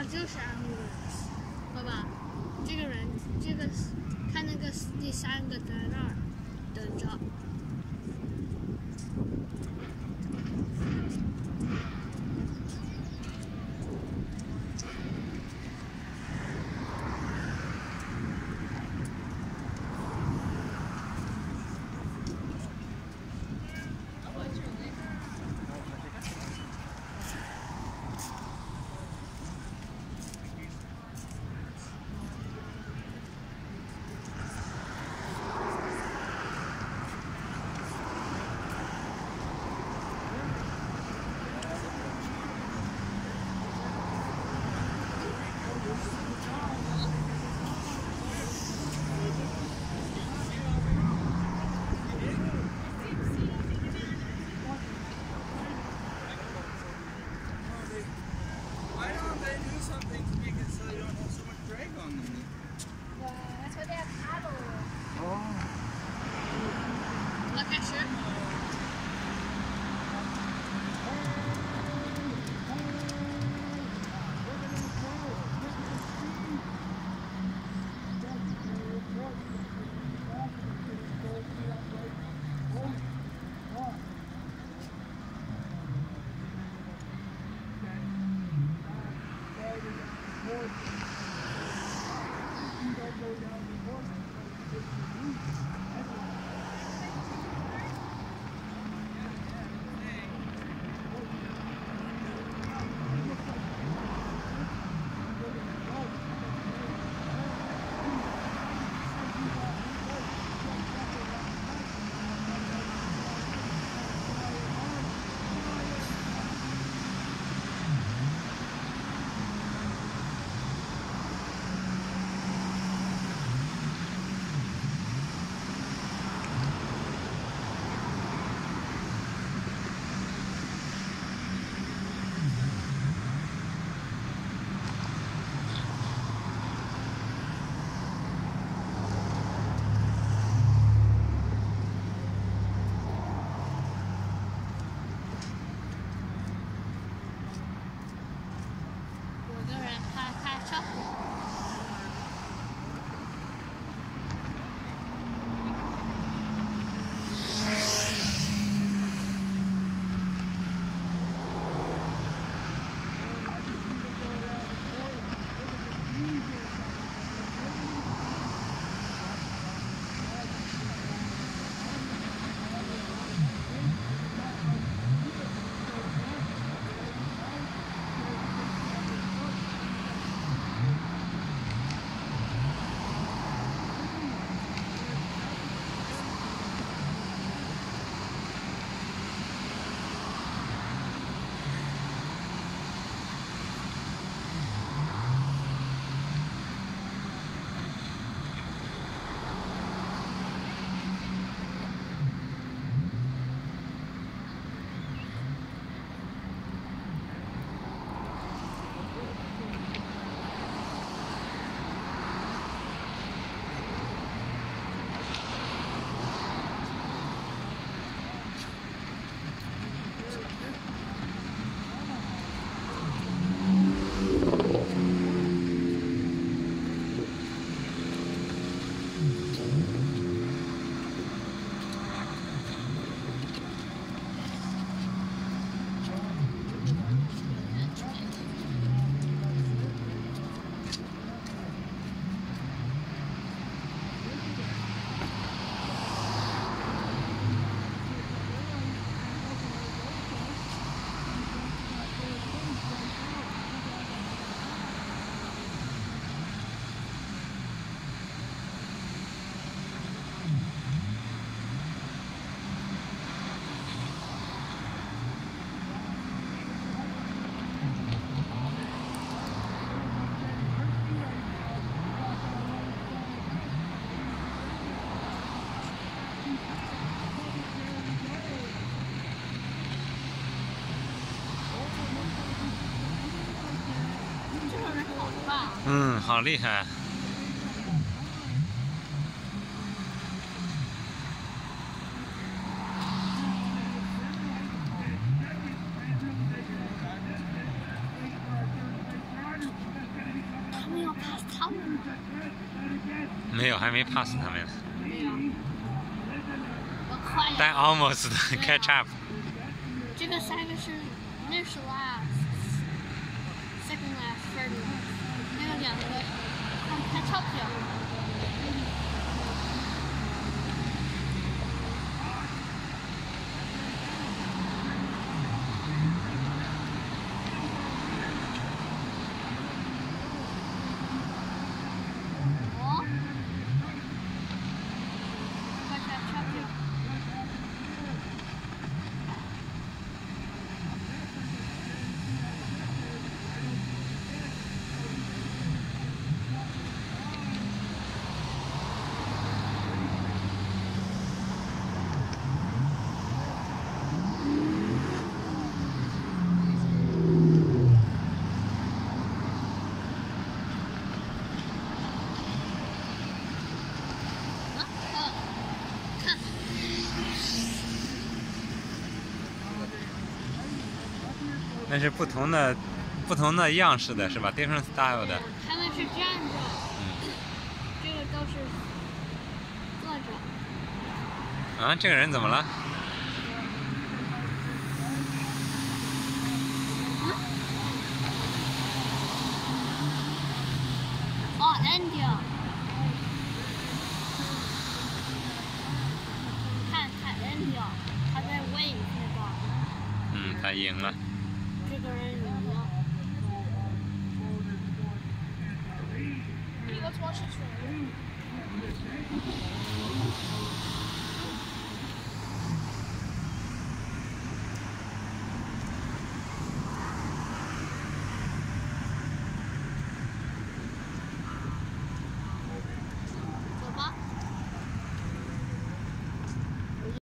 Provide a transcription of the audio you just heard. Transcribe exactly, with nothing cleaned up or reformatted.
就是 ambulance， 爸爸，这个人，这个看那个第三个在那儿等着。 嗯，好厉害。 没有，还没 pass 他们。 没有。我快了。 但 almost catch up。 这个三个是那是 last。second last, third last， 那个两个看看钞票。哦，看看钞票。 那是不同的、不同的样式的是吧 ？different style 的。 他们是站着，嗯、这个都是坐着。 啊，这个人怎么了？ 嗯、哦 ，Andy， 看看 Andy， 他在喂那个。 嗯，他赢了。 这个人赢了。一个拖是球。